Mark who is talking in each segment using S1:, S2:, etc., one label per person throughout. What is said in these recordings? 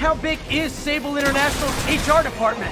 S1: how big is Sable International's HR department?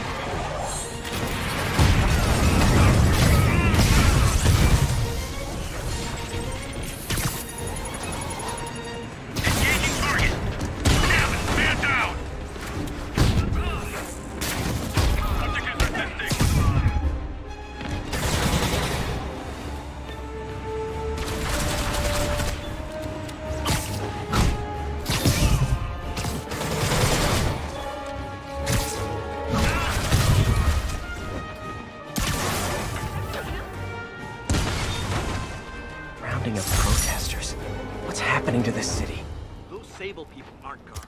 S2: Of protesters. What's happening to this city?
S3: Those Sable people aren't guards.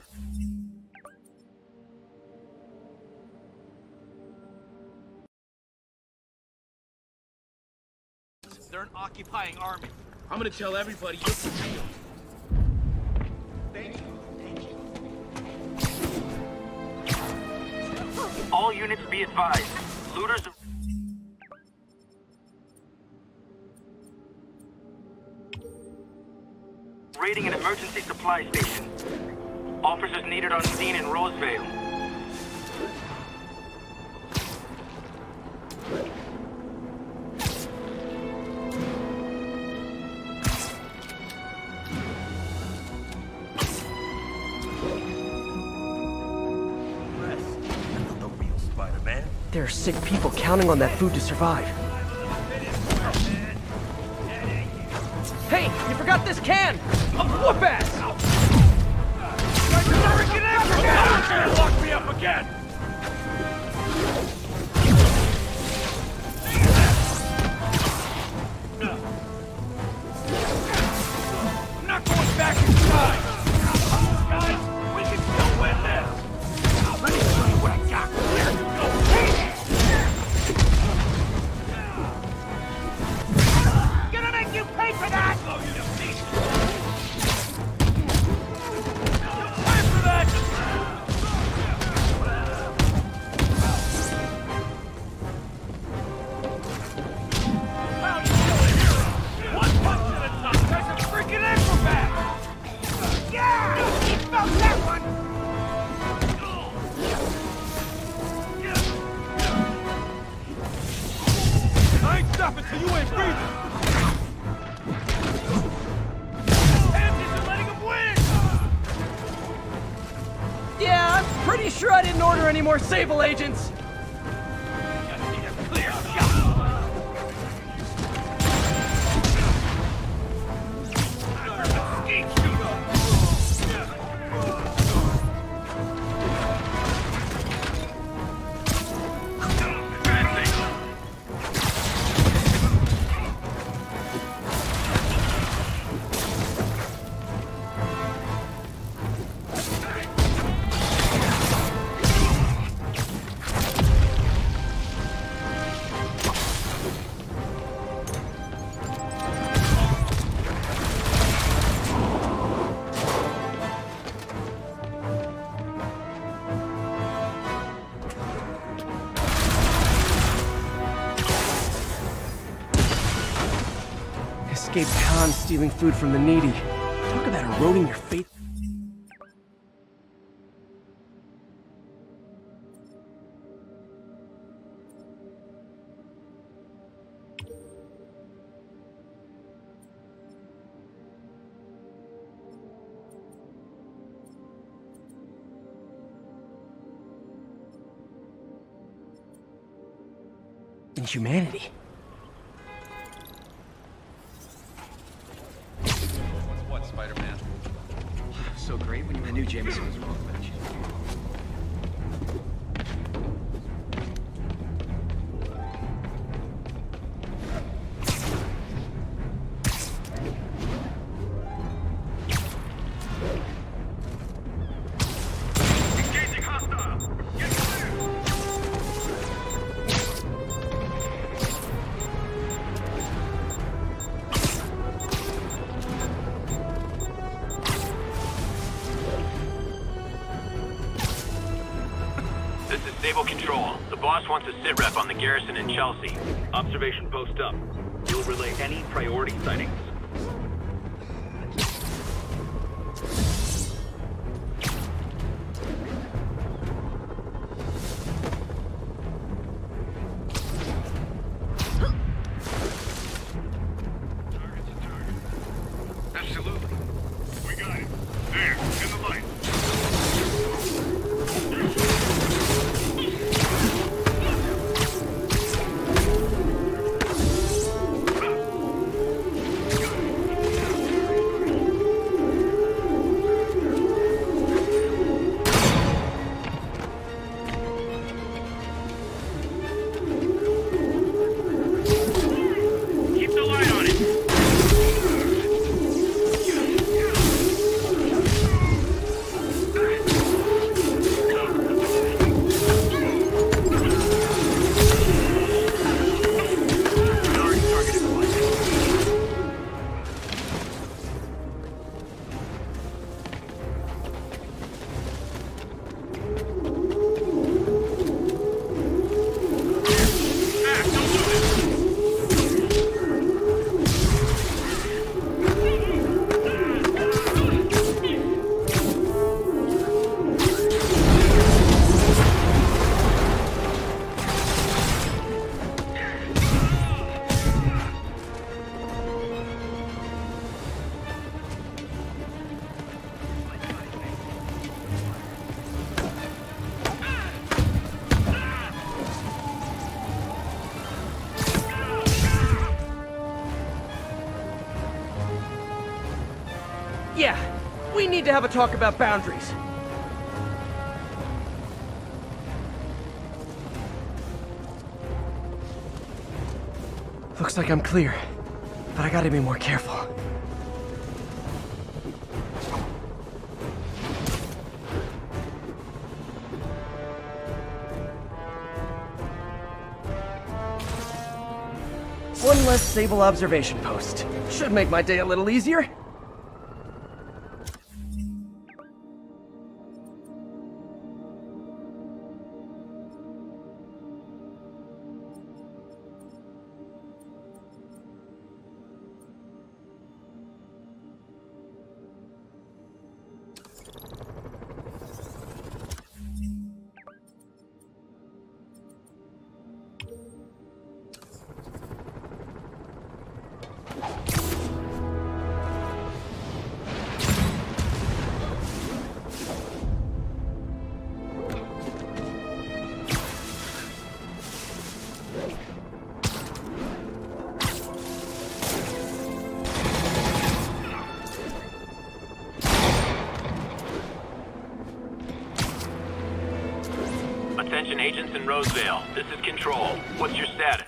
S3: They're an occupying army.
S4: I'm gonna tell everybody you're for real.
S3: Thank you. All units be advised. Looters of... raiding an emergency supply station. Officers needed on scene in Roseville.
S4: The real Spider-Man.
S2: There are sick people counting on that food to survive.
S1: Hey, you forgot this can of whoop ass!
S4: Lock me up again! I'm not going back inside! Guys, we can still win this! Let me show you what I got here!
S3: Gonna make you pay for that!
S4: So you ain't breathing! Pansies are letting him win!
S1: Yeah, I'm pretty sure I didn't order any more Sable agents.
S4: Just need a clear shot!
S2: Escaped cons stealing food from the needy. Talk about eroding your faith. In humanity.
S5: What, Spider-Man?
S6: So great when I knew Jameson was wrong about you.
S3: Engaging hostile! Get clear! This is Sable Control. The boss wants a sit rep on the garrison in Chelsea. Observation post up. You'll relay any priority sightings.
S1: need to have a talk about boundaries.
S2: Looks like I'm clear, but I gotta be more careful. One less Sable observation post. Should make my day a little easier.
S3: Attention agents in Roseville. This is Control. What's your status?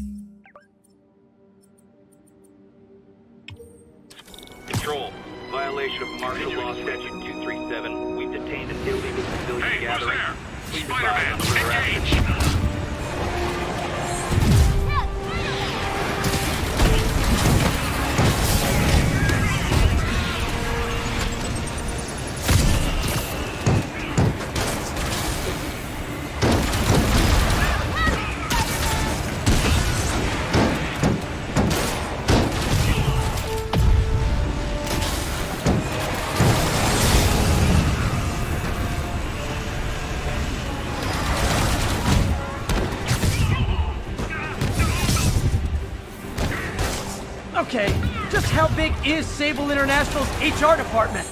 S3: Control. Violation of martial law statute 237. We've detained an illegal civilian gathering. Please advise on the harassment.
S1: Okay, just how big is Sable International's HR department?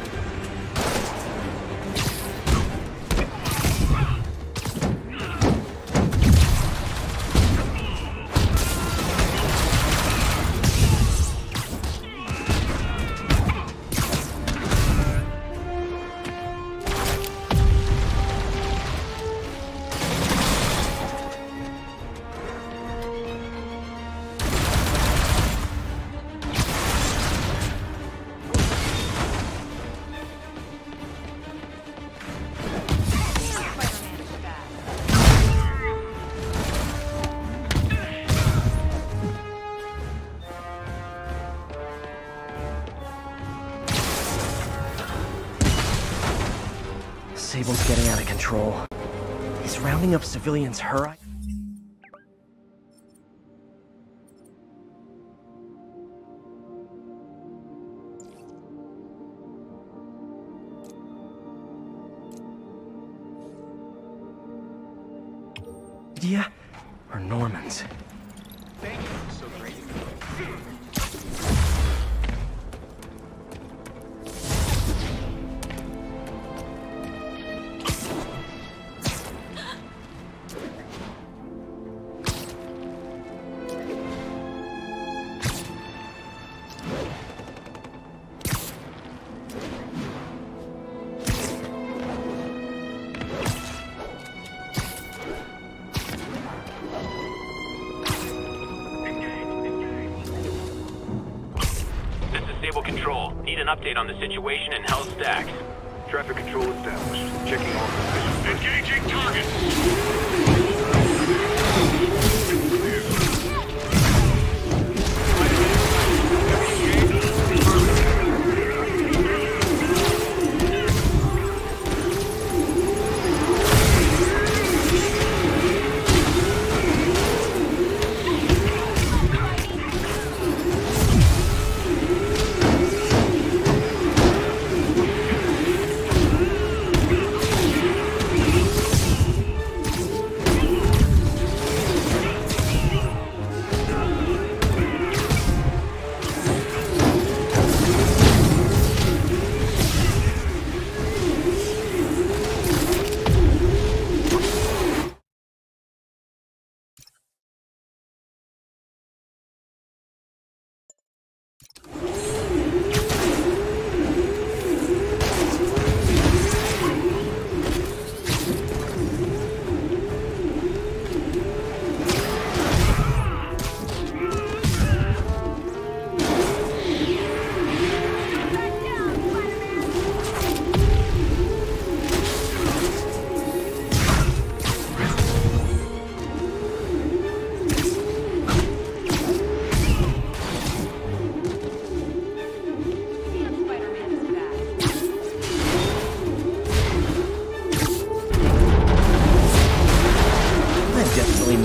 S2: Sable's getting out of control. He's rounding up civilians her idea or Norman's?
S6: Thank you. So great.
S3: Control. Need an update on the situation in Hell's Stacks.
S7: Traffic control established. Checking all positions.
S4: Engaging target!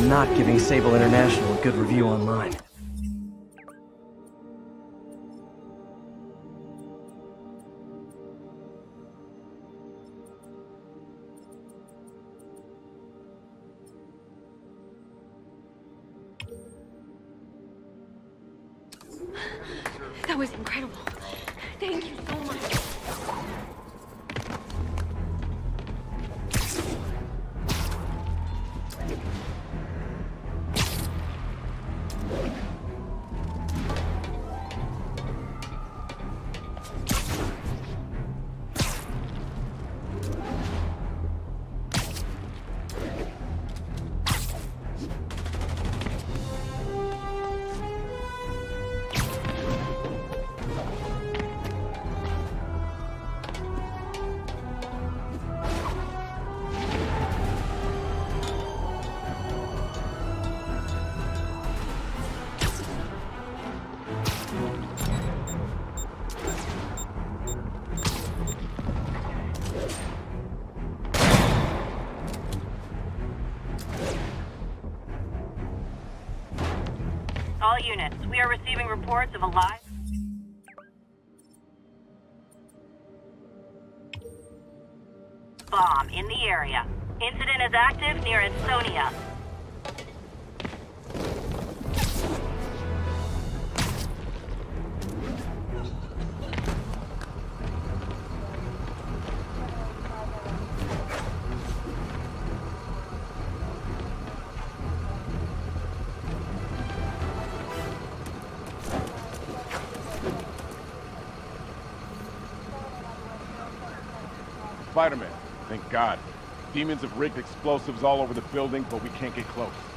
S2: I'm not giving Sable International a good review online.
S8: That was incredible. Thank you so much.
S9: All units, we are receiving reports of a live bomb in the area. Incident is active near Ansonia.
S10: Spider-Man, thank God. Demons have rigged explosives all over the building, but we can't get close.